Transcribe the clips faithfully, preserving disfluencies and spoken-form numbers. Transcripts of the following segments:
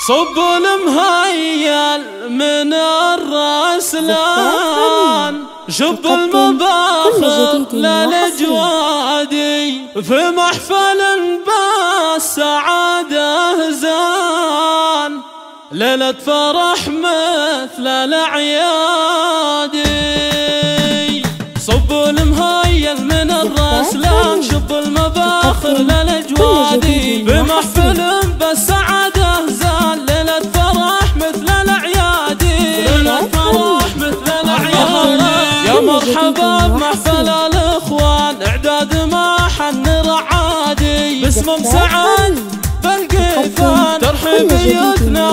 صب المهيل من الرسلان، شب المباخر للجوادي، في محفل بالسعادة زان، ليلة فرح مثل الأعيادي. صب المهيل من الرسلان، شب المباخر للجوادي، في محفل بالسعادة زان، ليلة فرح مثل الأعيادي، ليلة فرح مثل الأعيادي. يا مرحبا بمحفل الإخوان، إعداد ما حن رعادي، باسم مسعد بالقيفان، ترحيبيتنا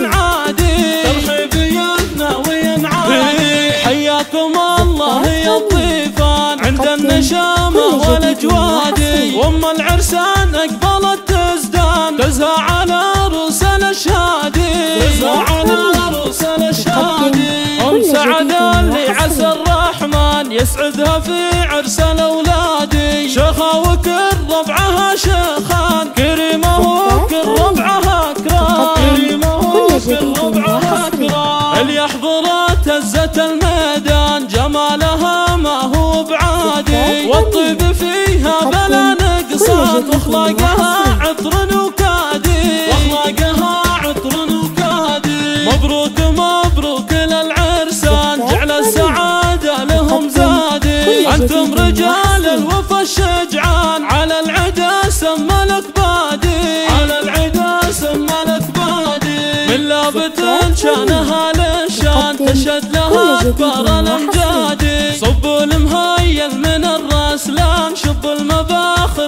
وينعادي، ترحيبيتنا وينعادي. حياكم الله يا الضيفان، عند النشامة والأجوادي، وأم العرسان أقبلت تزدان، تزهى على رؤوس الأشهادي، تزهى على رؤوس الأشهادي. أم سعد اللي عسى الرحمن يسعدها في عرس الأولادي، شيخة وكل ربعها شيخان، كريمة وكل ربعها كرام، كريمة وكل ربعها كرام. اللي يحضرت هزت الميدان، جمالها ما هو بعادي، والطيب فيها بلا نقصان، واخلاقها عطر وكادي، واخلاقها عطر وكادي. مبروك مبروك للعرسان، جعل السعادة لهم زادي، انتم رجال الوفا الشجعان، على العدا سمى لك بادي، على العدا سمى لك بادي. من لابت شانها للشان، تشهد لها اكبر الامجاد. صب المهيل من الرسلان، شب المباخر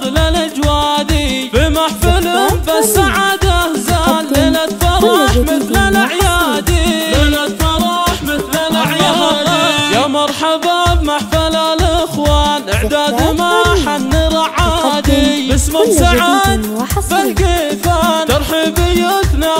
للجوادي، في محفل بالسعادة زان، ليلة فرح مثل الأعيادي، ليلة فرح مثل الأعيادي. يا مرحبا بمحفل الإخوان، إعداد ما حن رعادي، باسم مسعد بالقيفان، ترحيبيتنا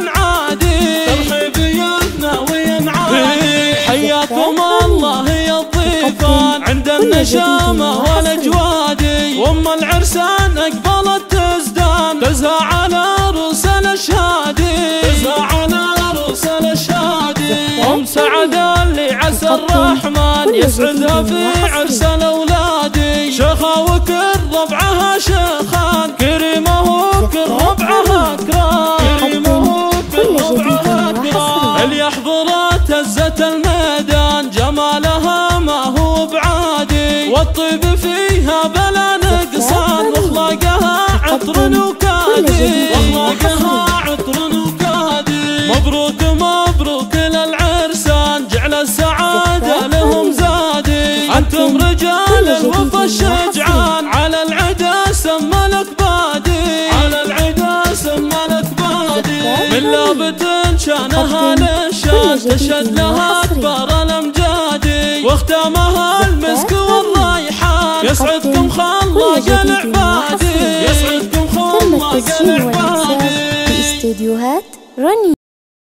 وينعادي، ترحيبيتنا وينعادي. حياكم الله يا الضيفان، عند النشامة والأجوادي، وأم العرسان أقبلت تزدان، تزهى على رؤوس الأشهادي، تزهى على رؤوس الأشهادي. أم سعد اللي عسى الرحمن يسعدها في عرس الأولادي، شيخة وكل ربعها شيخان، كريمة وكل ربعها كرام، كريمة وكل ربعها كرام. اللي يحضرت هزت الميدان، جمالها ما هو بعادي، والطيب فيها بلا نقصان، واخلاقها عطر وكادي، واخلاقها عطر وكادي. مبروك مبروك للعرسان، جعل السعادة لهم زادي، انتم رجال الوفا الشجعان، على العدا سمى لك بادي، على العدا سمى لك بادي. من لابت شانها للشان، تشهد لها اكبر الامجاد، واختامها المسك والريحان، يسعدكم خلاق العبادي، يسعدكم خلاق العبادي. في استديوهات رني.